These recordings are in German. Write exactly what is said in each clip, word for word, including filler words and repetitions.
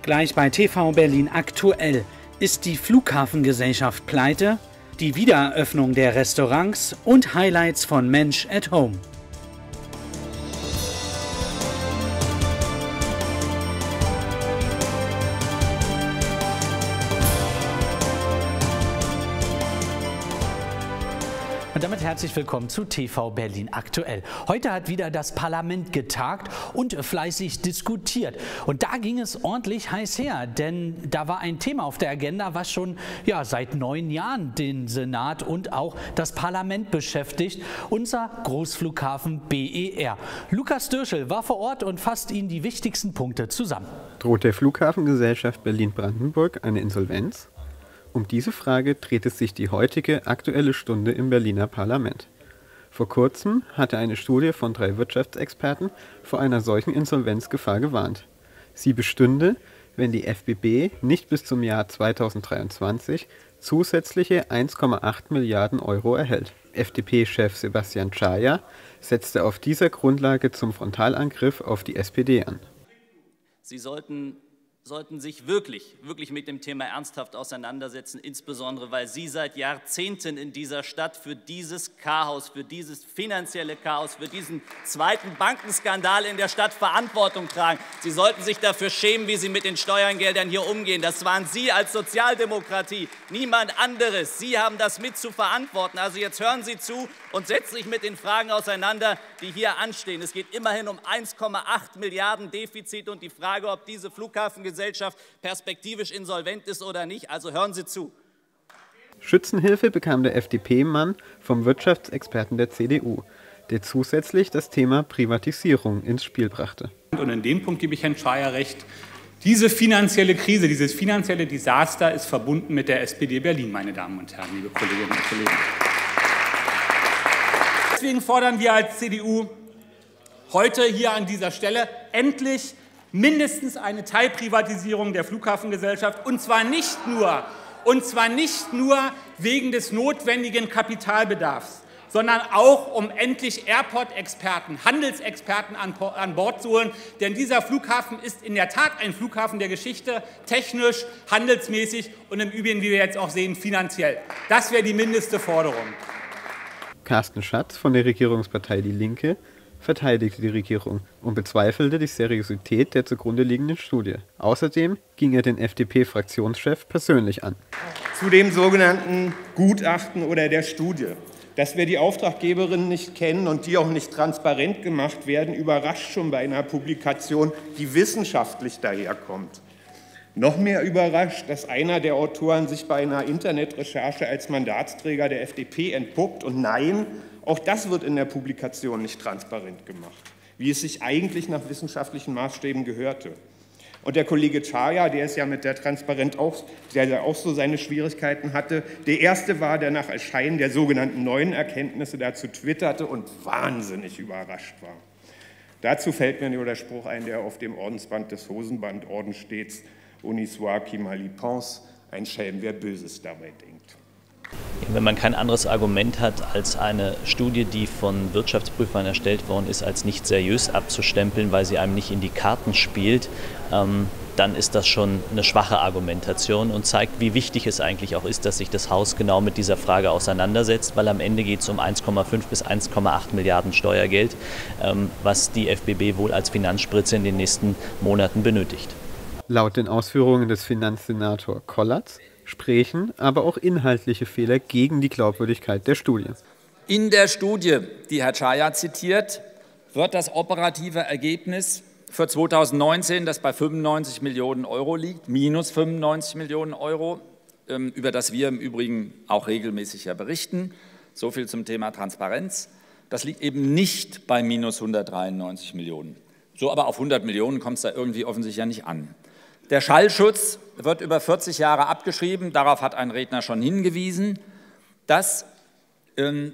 Gleich bei T V Berlin aktuell. Ist die Flughafengesellschaft pleite? Die Wiedereröffnung der Restaurants und Highlights von Mensch at Home. Und damit herzlich willkommen zu T V Berlin aktuell. Heute hat wieder das Parlament getagt und fleißig diskutiert. Und da ging es ordentlich heiß her, denn da war ein Thema auf der Agenda, was schon ja, seit neun Jahren den Senat und auch das Parlament beschäftigt. Unser Großflughafen B E R. Lukas Dürschel war vor Ort und fasst Ihnen die wichtigsten Punkte zusammen. Droht der Flughafengesellschaft Berlin-Brandenburg eine Insolvenz? Um diese Frage dreht es sich die heutige Aktuelle Stunde im Berliner Parlament. Vor kurzem hatte eine Studie von drei Wirtschaftsexperten vor einer solchen Insolvenzgefahr gewarnt. Sie bestünde, wenn die F B B nicht bis zum Jahr zweitausenddreiundzwanzig zusätzliche eins Komma acht Milliarden Euro erhält. F D P-Chef Sebastian Czaja setzte auf dieser Grundlage zum Frontalangriff auf die S P D an. Sie sollten sollten sich wirklich, wirklich mit dem Thema ernsthaft auseinandersetzen, insbesondere weil Sie seit Jahrzehnten in dieser Stadt für dieses Chaos, für dieses finanzielle Chaos, für diesen zweiten Bankenskandal in der Stadt Verantwortung tragen. Sie sollten sich dafür schämen, wie Sie mit den Steuergeldern hier umgehen. Das waren Sie als Sozialdemokratie, niemand anderes. Sie haben das mit zu verantworten. Also jetzt hören Sie zu und setzen sich mit den Fragen auseinander, die hier anstehen. Es geht immerhin um eins Komma acht Milliarden Defizit und die Frage, ob diese Flughafengesellschaft perspektivisch insolvent ist oder nicht. Also hören Sie zu. Schützenhilfe bekam der F D P-Mann vom Wirtschaftsexperten der C D U, der zusätzlich das Thema Privatisierung ins Spiel brachte. Und in dem Punkt gebe ich Herrn Czaja recht. Diese finanzielle Krise, dieses finanzielle Desaster ist verbunden mit der S P D Berlin, meine Damen und Herren, liebe Kolleginnen und Kollegen. Deswegen fordern wir als C D U heute hier an dieser Stelle endlich mindestens eine Teilprivatisierung der Flughafengesellschaft, und zwar nicht nur, und zwar nicht nur wegen des notwendigen Kapitalbedarfs, sondern auch, um endlich Airport-Experten, Handelsexperten an, an Bord zu holen. Denn dieser Flughafen ist in der Tat ein Flughafen der Geschichte, technisch, handelsmäßig und im Übrigen, wie wir jetzt auch sehen, finanziell. Das wäre die mindeste Forderung. Carsten Schatz von der Regierungspartei Die Linke verteidigte die Regierung und bezweifelte die Seriosität der zugrunde liegenden Studie. Außerdem ging er den F D P-Fraktionschef persönlich an. Zu dem sogenannten Gutachten oder der Studie. Dass wir die Auftraggeberinnen nicht kennen und die auch nicht transparent gemacht werden, überrascht schon bei einer Publikation, die wissenschaftlich daherkommt. Noch mehr überrascht, dass einer der Autoren sich bei einer Internetrecherche als Mandatsträger der F D P entpuppt. Und nein, auch das wird in der Publikation nicht transparent gemacht, wie es sich eigentlich nach wissenschaftlichen Maßstäben gehörte. Und der Kollege Czaja, der es ja mit der Transparenz auch, der auch so seine Schwierigkeiten hatte, der Erste war, der nach Erscheinen der sogenannten neuen Erkenntnisse dazu twitterte und wahnsinnig überrascht war. Dazu fällt mir nur der Spruch ein, der auf dem Ordensband des Hosenbandordens steht: Honi soit qui mal y pense, ein Schelm, wer Böses dabei denkt. Wenn man kein anderes Argument hat, als eine Studie, die von Wirtschaftsprüfern erstellt worden ist, als nicht seriös abzustempeln, weil sie einem nicht in die Karten spielt, ähm, dann ist das schon eine schwache Argumentation und zeigt, wie wichtig es eigentlich auch ist, dass sich das Haus genau mit dieser Frage auseinandersetzt, weil am Ende geht es um eins Komma fünf bis eins Komma acht Milliarden Steuergeld, ähm, was die F B B wohl als Finanzspritze in den nächsten Monaten benötigt. Laut den Ausführungen des Finanzsenator Kollatz sprechen aber auch inhaltliche Fehler gegen die Glaubwürdigkeit der Studie. In der Studie, die Herr Czaja zitiert, wird das operative Ergebnis für zweitausendneunzehn, das bei fünfundneunzig Millionen Euro liegt, minus fünfundneunzig Millionen Euro, über das wir im Übrigen auch regelmäßig ja berichten. So viel zum Thema Transparenz. Das liegt eben nicht bei minus hundertdreiundneunzig Millionen. So aber auf hundert Millionen kommt es da irgendwie offensichtlich ja nicht an. Der Schallschutz wird über vierzig Jahre abgeschrieben, darauf hat ein Redner schon hingewiesen. Das ähm,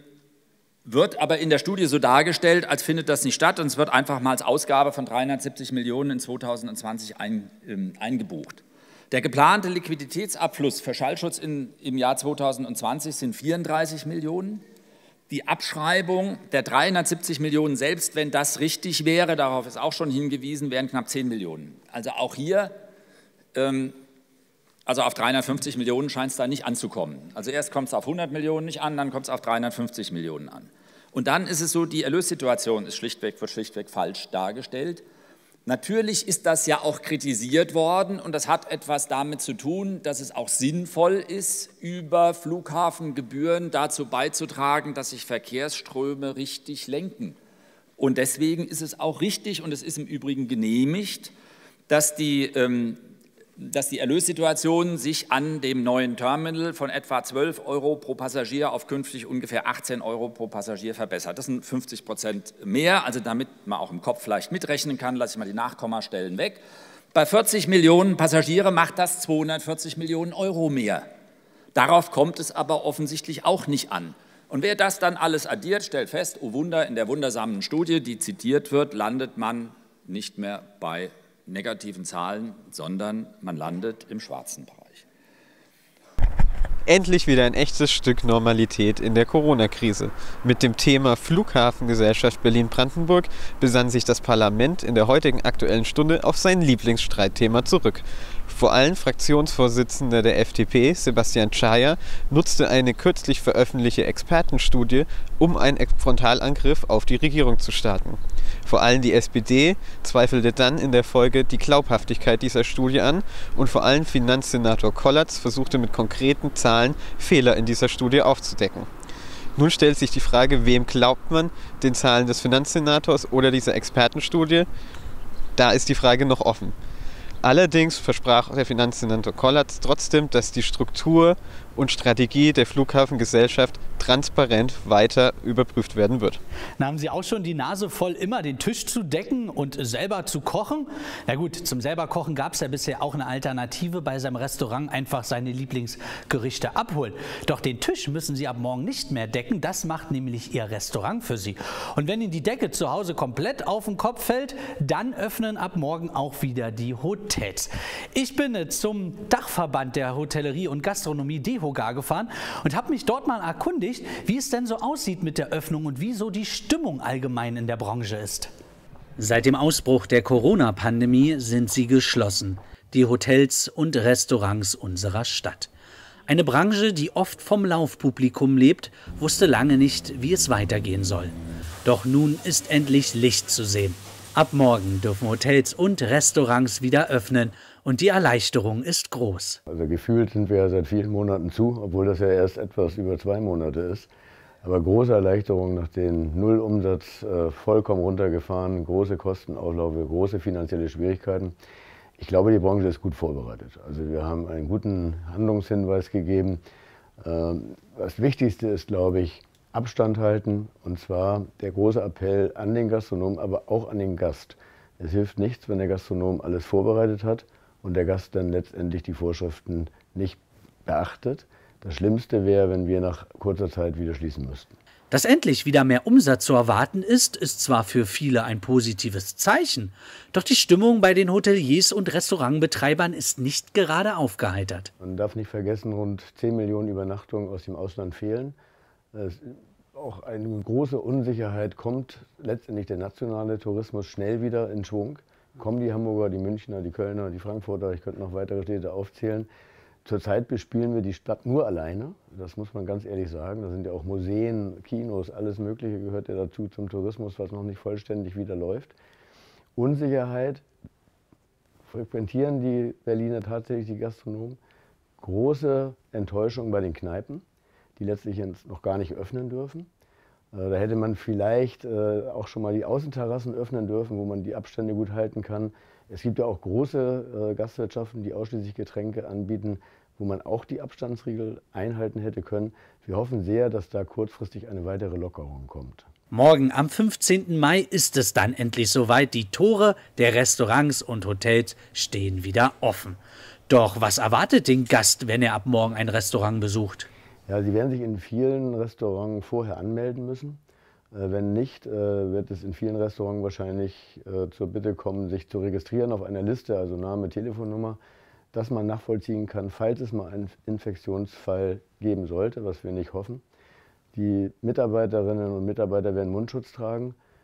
wird aber in der Studie so dargestellt, als findet das nicht statt, und es wird einfach mal als Ausgabe von dreihundertsiebzig Millionen in zweitausendzwanzig ein, ähm, eingebucht. Der geplante Liquiditätsabfluss für Schallschutz in, im Jahr zweitausendzwanzig sind vierunddreißig Millionen. Die Abschreibung der dreihundertsiebzig Millionen, selbst wenn das richtig wäre, darauf ist auch schon hingewiesen, wären knapp zehn Millionen. Also auch hier ähm, also auf dreihundertfünfzig Millionen scheint es da nicht anzukommen. Also erst kommt es auf hundert Millionen nicht an, dann kommt es auf dreihundertfünfzig Millionen an. Und dann ist es so, die Erlössituation ist schlichtweg, wird schlichtweg falsch dargestellt. Natürlich ist das ja auch kritisiert worden und das hat etwas damit zu tun, dass es auch sinnvoll ist, über Flughafengebühren dazu beizutragen, dass sich Verkehrsströme richtig lenken. Und deswegen ist es auch richtig und es ist im Übrigen genehmigt, dass die, ähm, dass die Erlössituation sich an dem neuen Terminal von etwa zwölf Euro pro Passagier auf künftig ungefähr achtzehn Euro pro Passagier verbessert. Das sind fünfzig Prozent mehr, also damit man auch im Kopf vielleicht mitrechnen kann, lasse ich mal die Nachkommastellen weg. Bei vierzig Millionen Passagiere macht das zweihundertvierzig Millionen Euro mehr. Darauf kommt es aber offensichtlich auch nicht an. Und wer das dann alles addiert, stellt fest, oh Wunder, in der wundersamen Studie, die zitiert wird, landet man nicht mehr bei negativen Zahlen, sondern man landet im schwarzen Bereich. Endlich wieder ein echtes Stück Normalität in der Corona-Krise. Mit dem Thema Flughafengesellschaft Berlin-Brandenburg besann sich das Parlament in der heutigen Aktuellen Stunde auf sein Lieblingsstreitthema zurück. Vor allem Fraktionsvorsitzender der F D P, Sebastian Czaja, nutzte eine kürzlich veröffentlichte Expertenstudie, um einen Frontalangriff auf die Regierung zu starten. Vor allem die S P D zweifelte dann in der Folge die Glaubhaftigkeit dieser Studie an und vor allem Finanzsenator Kollatz versuchte mit konkreten Zahlen Fehler in dieser Studie aufzudecken. Nun stellt sich die Frage, wem glaubt man, den Zahlen des Finanzsenators oder dieser Expertenstudie? Da ist die Frage noch offen. Allerdings versprach der Finanzsenator Kollatz trotzdem, dass die Struktur und Strategie der Flughafengesellschaft transparent weiter überprüft werden wird. Na, haben Sie auch schon die Nase voll, immer den Tisch zu decken und selber zu kochen? Na gut, zum selber Kochen gab es ja bisher auch eine Alternative, bei seinem Restaurant einfach seine Lieblingsgerichte abholen. Doch den Tisch müssen Sie ab morgen nicht mehr decken, das macht nämlich Ihr Restaurant für Sie. Und wenn Ihnen die Decke zu Hause komplett auf den Kopf fällt, dann öffnen ab morgen auch wieder die Hotels. Ich bin zum Dachverband der Hotellerie und Gastronomie DEHOGA gefahren und habe mich dort mal erkundigt, wie es denn so aussieht mit der Öffnung und wie so die Stimmung allgemein in der Branche ist. Seit dem Ausbruch der Corona-Pandemie sind sie geschlossen, die Hotels und Restaurants unserer Stadt. Eine Branche, die oft vom Laufpublikum lebt, wusste lange nicht, wie es weitergehen soll. Doch nun ist endlich Licht zu sehen. Ab morgen dürfen Hotels und Restaurants wieder öffnen und die Erleichterung ist groß. Also gefühlt sind wir ja seit vielen Monaten zu, obwohl das ja erst etwas über zwei Monate ist. Aber große Erleichterung nach dem Nullumsatz, äh, vollkommen runtergefahren, große Kostenaufläufe, große finanzielle Schwierigkeiten. Ich glaube, die Branche ist gut vorbereitet. Also wir haben einen guten Handlungshinweis gegeben. Ähm, das Wichtigste ist, glaube ich, Abstand halten, und zwar der große Appell an den Gastronomen, aber auch an den Gast. Es hilft nichts, wenn der Gastronom alles vorbereitet hat und der Gast dann letztendlich die Vorschriften nicht beachtet. Das Schlimmste wäre, wenn wir nach kurzer Zeit wieder schließen müssten. Dass endlich wieder mehr Umsatz zu erwarten ist, ist zwar für viele ein positives Zeichen, doch die Stimmung bei den Hoteliers und Restaurantbetreibern ist nicht gerade aufgeheitert. Man darf nicht vergessen, rund zehn Millionen Übernachtungen aus dem Ausland fehlen. Es auch eine große Unsicherheit, kommt letztendlich der nationale Tourismus schnell wieder in Schwung. Kommen die Hamburger, die Münchner, die Kölner, die Frankfurter, ich könnte noch weitere Städte aufzählen. Zurzeit bespielen wir die Stadt nur alleine, das muss man ganz ehrlich sagen. Da sind ja auch Museen, Kinos, alles Mögliche gehört ja dazu zum Tourismus, was noch nicht vollständig wieder läuft. Unsicherheit, frequentieren die Berliner tatsächlich die Gastronomen. Große Enttäuschung bei den Kneipen, die letztlich jetzt noch gar nicht öffnen dürfen. Da hätte man vielleicht auch schon mal die Außenterrassen öffnen dürfen, wo man die Abstände gut halten kann. Es gibt ja auch große Gastwirtschaften, die ausschließlich Getränke anbieten, wo man auch die Abstandsregel einhalten hätte können. Wir hoffen sehr, dass da kurzfristig eine weitere Lockerung kommt. Morgen am fünfzehnten Mai ist es dann endlich soweit. Die Tore der Restaurants und Hotels stehen wieder offen. Doch was erwartet den Gast, wenn er ab morgen ein Restaurant besucht? Ja, Sie werden sich in vielen Restaurants vorher anmelden müssen. Äh, wenn nicht, äh, wird es in vielen Restaurants wahrscheinlich äh, zur Bitte kommen, sich zu registrieren auf einer Liste, also Name, Telefonnummer, dass man nachvollziehen kann, falls es mal einen Infektionsfall geben sollte, was wir nicht hoffen. Die Mitarbeiterinnen und Mitarbeiter werden Mundschutz tragen.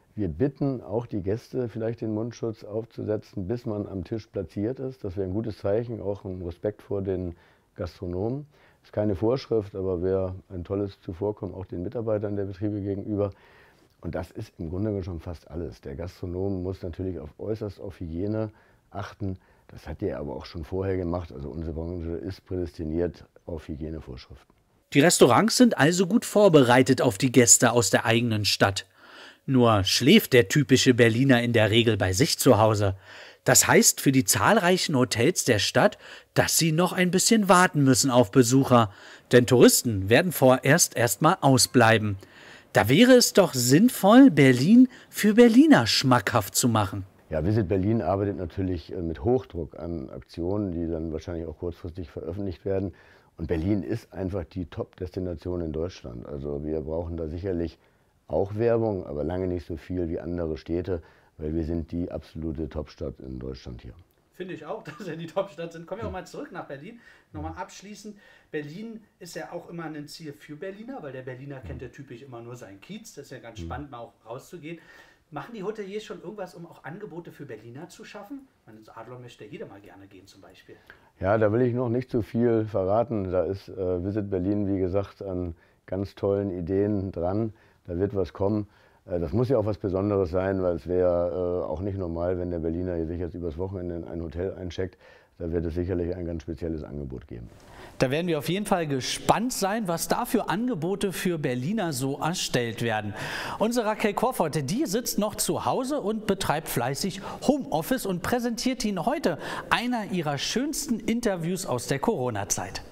Wir bitten auch die Gäste, vielleicht den Mundschutz aufzusetzen, bis man am Tisch platziert ist. Das wäre ein gutes Zeichen, auch ein Respekt vor den Gastronomen. Das ist keine Vorschrift, aber wäre ein tolles Zuvorkommen auch den Mitarbeitern der Betriebe gegenüber. Und das ist im Grunde genommen schon fast alles. Der Gastronom muss natürlich auf äußerst auf Hygiene achten. Das hat er aber auch schon vorher gemacht. Also unsere Branche ist prädestiniert auf Hygienevorschriften. Die Restaurants sind also gut vorbereitet auf die Gäste aus der eigenen Stadt. Nur schläft der typische Berliner in der Regel bei sich zu Hause. Das heißt für die zahlreichen Hotels der Stadt, dass sie noch ein bisschen warten müssen auf Besucher. Denn Touristen werden vorerst erstmal ausbleiben. Da wäre es doch sinnvoll, Berlin für Berliner schmackhaft zu machen. Ja, Visit Berlin arbeitet natürlich mit Hochdruck an Aktionen, die dann wahrscheinlich auch kurzfristig veröffentlicht werden. Und Berlin ist einfach die Top-Destination in Deutschland. Also wir brauchen da sicherlich auch Werbung, aber lange nicht so viel wie andere Städte, weil wir sind die absolute Topstadt in Deutschland hier. Finde ich auch, dass wir die Topstadt sind. Kommen wir auch mal zurück nach Berlin. Nochmal abschließend. Berlin ist ja auch immer ein Ziel für Berliner, weil der Berliner kennt ja typisch immer nur seinen Kiez. Das ist ja ganz mhm. spannend, mal auch rauszugehen. Machen die Hoteliers schon irgendwas, um auch Angebote für Berliner zu schaffen? Ich meine, ins Adler möchte jeder mal gerne gehen zum Beispiel. Ja, da will ich noch nicht zu viel verraten. Da ist äh, Visit Berlin, wie gesagt, an ganz tollen Ideen dran. Da wird was kommen. Äh, das muss ja auch was Besonderes sein, weil es wäre äh, auch nicht normal, wenn der Berliner sich jetzt übers Wochenende in ein Hotel eincheckt. Da wird es sicherlich ein ganz spezielles Angebot geben. Da werden wir auf jeden Fall gespannt sein, was da für Angebote für Berliner so erstellt werden. Unsere Raquel Korfert, die sitzt noch zu Hause und betreibt fleißig Homeoffice und präsentiert Ihnen heute einer ihrer schönsten Interviews aus der Corona-Zeit.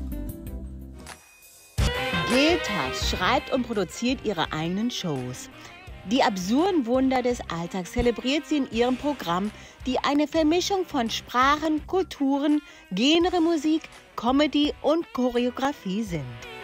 Geltafs schreibt und produziert ihre eigenen Shows. Die absurden Wunder des Alltags zelebriert sie in ihrem Programm, die eine Vermischung von Sprachen, Kulturen, Genre, Musik, Comedy und Choreografie sind.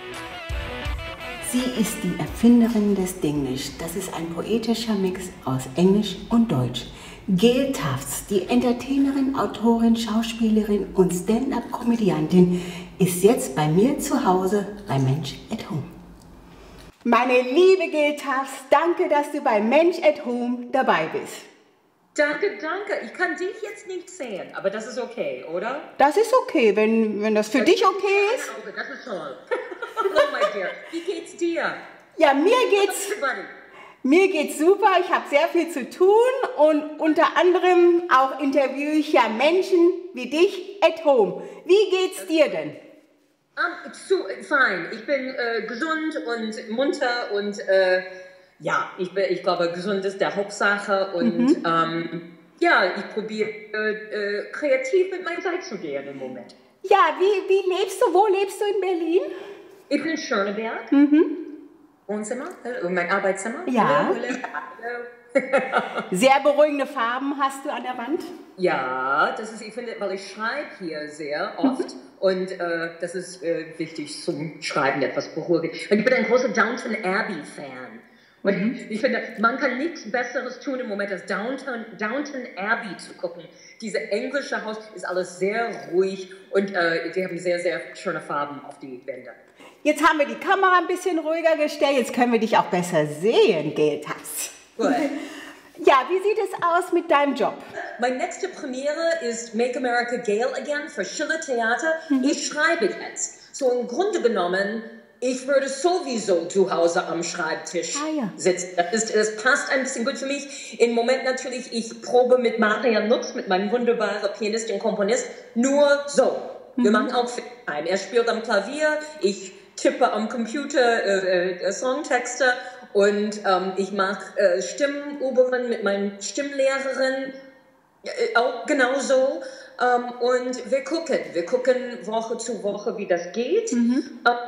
Sie ist die Erfinderin des Dinglish. Das ist ein poetischer Mix aus Englisch und Deutsch. Gail Tufts, die Entertainerin, Autorin, Schauspielerin und Stand-up-Komödiantin, ist jetzt bei mir zu Hause bei Mensch at Home. Meine liebe Gail Tufts, danke, dass du bei Mensch at Home dabei bist. Danke, danke. Ich kann dich jetzt nicht sehen, aber das ist okay, oder? Das ist okay, wenn, wenn das für das dich okay ist. Das ist toll. Hallo, my dear. Wie geht's dir? Ja, mir geht's, mir geht's super. Ich habe sehr viel zu tun und unter anderem auch interviewe ich ja Menschen wie dich at home. Wie geht's dir denn? Um, so, fine. Ich bin äh, gesund und munter und äh, ja, ich, bin, ich glaube, gesund ist der Hauptsache und mhm. ähm, ja, ich probiere äh, äh, kreativ mit meiner Zeit zu gehen im Moment. Ja, wie, wie lebst du? Wo lebst du in Berlin? Ich bin in Schöneberg. Mhm. Wohnzimmer, äh, mein Arbeitszimmer. Ja. Hallo, hallo. Sehr beruhigende Farben hast du an der Wand? Ja, das ist, ich finde, weil ich schreibe hier sehr oft mhm. und äh, das ist äh, wichtig zum Schreiben, etwas beruhigend. Und ich bin ein großer Downton Abbey Fan. Und mhm. ich finde, man kann nichts Besseres tun im Moment, als Downton, Downton Abbey zu gucken. Diese englische Haus ist alles sehr ruhig und äh, die haben sehr, sehr schöne Farben auf die Wände. Jetzt haben wir die Kamera ein bisschen ruhiger gestellt, jetzt können wir dich auch besser sehen, Gail Tufts. Gut. Ja, wie sieht es aus mit deinem Job? Meine nächste Premiere ist Make America Gail Again für Schiller Theater. Mhm. Ich schreibe jetzt. So im Grunde genommen, ich würde sowieso zu Hause am Schreibtisch ah, ja. sitzen. Das, ist, das passt ein bisschen gut für mich. Im Moment natürlich, ich probe mit Marian Lux, mit meinem wunderbaren Pianist und Komponist, nur so. Wir mhm. machen auch FaceTime. Er spielt am Klavier, ich tippe am Computer äh, äh, Songtexte und ähm, ich mache äh, Stimmübungen mit meiner Stimmlehrerin, äh, auch genauso. Ähm, und wir gucken, wir gucken Woche zu Woche, wie das geht. Mhm.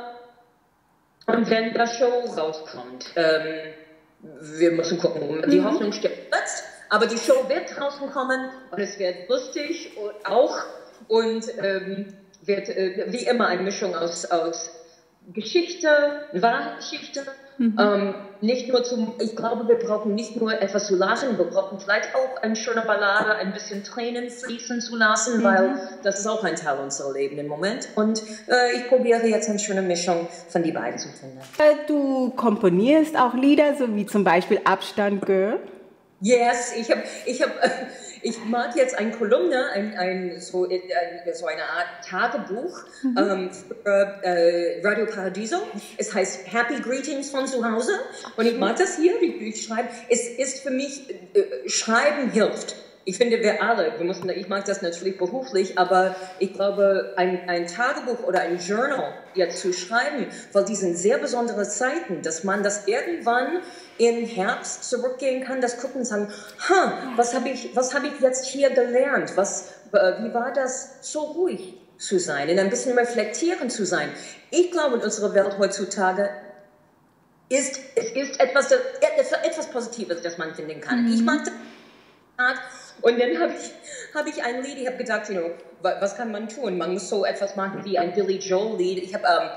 Ähm, und wenn das Show rauskommt, ähm, wir müssen gucken, die mhm. Hoffnung stirbt jetzt, aber die Show wird draußen kommen und es wird lustig und auch und ähm, wird äh, wie immer eine Mischung aus, aus Geschichte, eine wahre Geschichte. Mhm. Ähm, nicht nur zum, ich glaube, wir brauchen nicht nur etwas zu lachen, wir brauchen vielleicht auch eine schöne Ballade, ein bisschen Tränen fließen zu lassen, Mhm. weil das ist auch ein Teil unserer Leben im Moment. Und äh, ich probiere jetzt eine schöne Mischung von die beiden zu finden. Äh, Du komponierst auch Lieder, so wie zum Beispiel Abstand Girl. Yes, ich habe, ich habe, ich mag jetzt eine Kolumne, ein, ein, so, ein, so eine Art Tagebuch Mhm. ähm, für äh, Radio Paradiso. Es heißt Happy Greetings von zu Hause und ich mag das hier, ich, ich schreibe. Es ist für mich, äh, Schreiben hilft. Ich finde, wir alle, wir müssen, ich mag das natürlich beruflich, aber ich glaube, ein, ein Tagebuch oder ein Journal jetzt zu schreiben, weil die sind sehr besondere Zeiten, dass man das irgendwann im Herbst zurückgehen kann, das gucken und sagen, huh, was habe ich, was habe ich jetzt hier gelernt? Was, äh, wie war das, so ruhig zu sein und ein bisschen reflektieren zu sein? Ich glaube, in unserer Welt heutzutage ist, es ist etwas, das, etwas Positives, das man finden kann. Mhm. Ich mag das. Und dann habe ich, hab ich ein Lied, ich habe gedacht, you know, was kann man tun? Man muss so etwas machen wie ein Billy Joel-Lied. Ich habe ähm,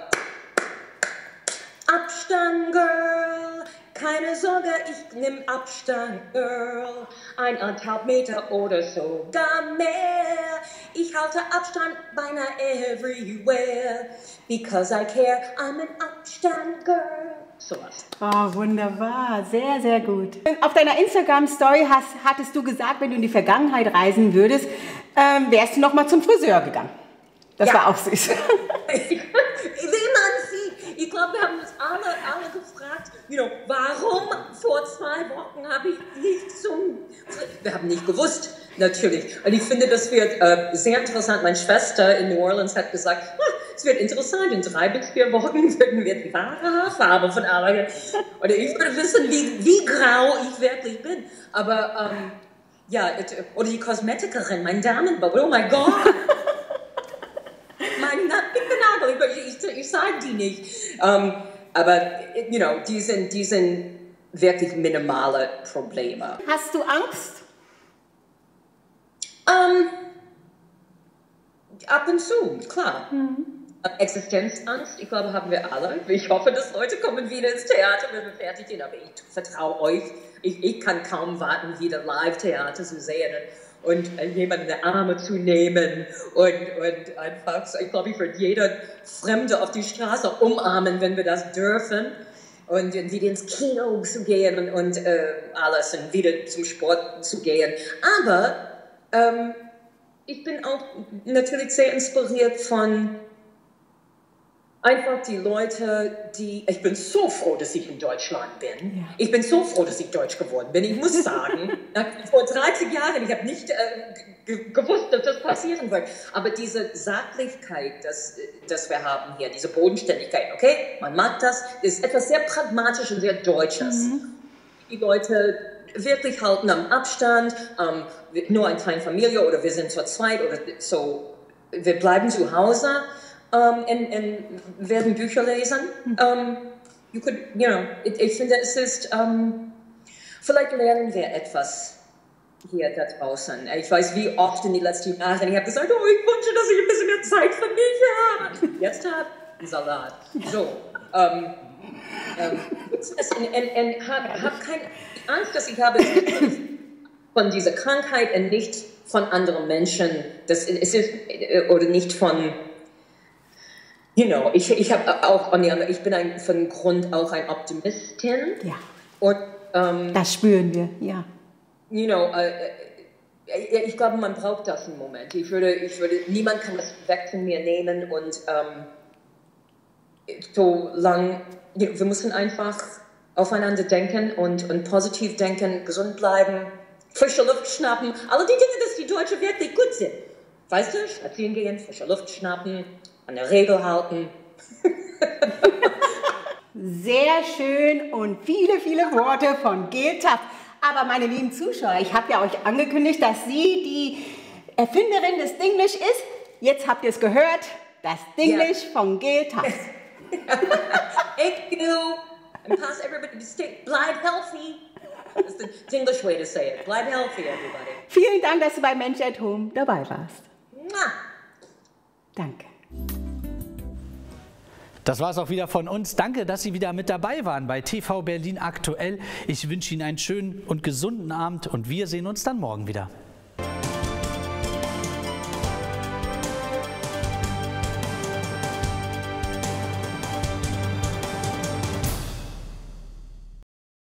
Abstand, Girl, keine Sorge, ich nehme Abstand, Girl, eineinhalb Meter oder sogar mehr. Ich halte Abstand beinahe everywhere, because I care, I'm an Abstand, Girl. Sowas. Oh, wunderbar, sehr, sehr gut. Auf deiner Instagram-Story hast, hattest du gesagt, wenn du in die Vergangenheit reisen würdest, ähm, wärst du noch mal zum Friseur gegangen. Das Ja. war auch süß. Wie man sieht, ich glaube, wir haben uns alle, alle gefragt, you know, warum vor zwei Wochen habe ich nicht zum... Wir haben nicht gewusst, natürlich. Und ich finde, das wird äh, sehr interessant. Meine Schwester in New Orleans hat gesagt, ah, es wird interessant, in drei bis vier Wochen würden wir die wahre Haarfarbe von Alain. Oder ich würde wissen, wie, wie grau ich wirklich bin. Aber, ähm, ja, oder die Kosmetikerin, mein Damenbubble, oh mein Gott. Mein Nagel, ich, ich, ich sage die nicht. Um, aber, you know, die sind, die sind wirklich minimale Probleme. Hast du Angst? Um, ab und zu, klar. Mhm. Existenzangst, ich glaube, haben wir alle. Ich hoffe, dass Leute kommen wieder ins Theater, wenn wir fertig sind. Aber ich vertraue euch. Ich, ich kann kaum warten, wieder Live-Theater zu sehen und äh, jemanden in die Arme zu nehmen und, und einfach, ich glaube, ich würde jeder Fremde auf die Straße umarmen, wenn wir das dürfen. Und wieder ins Kino zu gehen und, und äh, alles und wieder zum Sport zu gehen. Aber ähm, ich bin auch natürlich sehr inspiriert von einfach die Leute, die, ich bin so froh, dass ich in Deutschland bin. Ja. Ich bin so froh, dass ich Deutsch geworden bin. Ich muss sagen, vor dreißig Jahren, ich habe nicht äh, gewusst, dass das passieren wird. Aber diese Sachlichkeit, das, das wir haben hier, diese Bodenständigkeit, okay, man mag das, ist etwas sehr Pragmatisches und sehr Deutsches. Mhm. Die Leute wirklich halten am Abstand, ähm, nur eine kleine Familie oder wir sind zu zweit oder so, wir bleiben zu Hause. Um, und, und werden Bücher lesen. Um, you could, you know, ich, ich finde, es ist, um, vielleicht lernen wir etwas hier da draußen. Ich weiß, wie oft in den letzten Jahren ich habe gesagt, oh, ich wünsche, dass ich ein bisschen mehr Zeit für mich habe. Jetzt habe ich Salat. So, um, um, und, und, und hab, hab keine Angst, dass ich habe von dieser Krankheit und nicht von anderen Menschen. Das, es ist, oder nicht von You know, ich, ich habe auch, ich bin ein, von Grund auch ein Optimistin. Ja. Und, ähm, das spüren wir, ja. You know, äh, ich glaube, man braucht das im Moment. Ich würde, ich würde, niemand kann das weg von mir nehmen und ähm, so lang, wir müssen einfach aufeinander denken und, und positiv denken, gesund bleiben, frische Luft schnappen. Alle die Dinge, dass die Deutschen wirklich gut sind. Weißt du, spazieren gehen, frische Luft schnappen, an der Regel halten. Sehr schön und viele, viele Worte von Gail Taft. Aber meine lieben Zuschauer, ich habe ja euch angekündigt, dass sie die Erfinderin des Dinglish ist. Jetzt habt ihr es gehört, das Dinglish yeah. von Gail Taft. Thank you. And pass everybody to stay. Bleib healthy. That's the Dinglish way to say it. Bleib healthy, everybody. Vielen Dank, dass du bei Mensch at Home dabei warst. Mua. Danke. Das war es auch wieder von uns. Danke, dass Sie wieder mit dabei waren bei T V Berlin aktuell. Ich wünsche Ihnen einen schönen und gesunden Abend und wir sehen uns dann morgen wieder.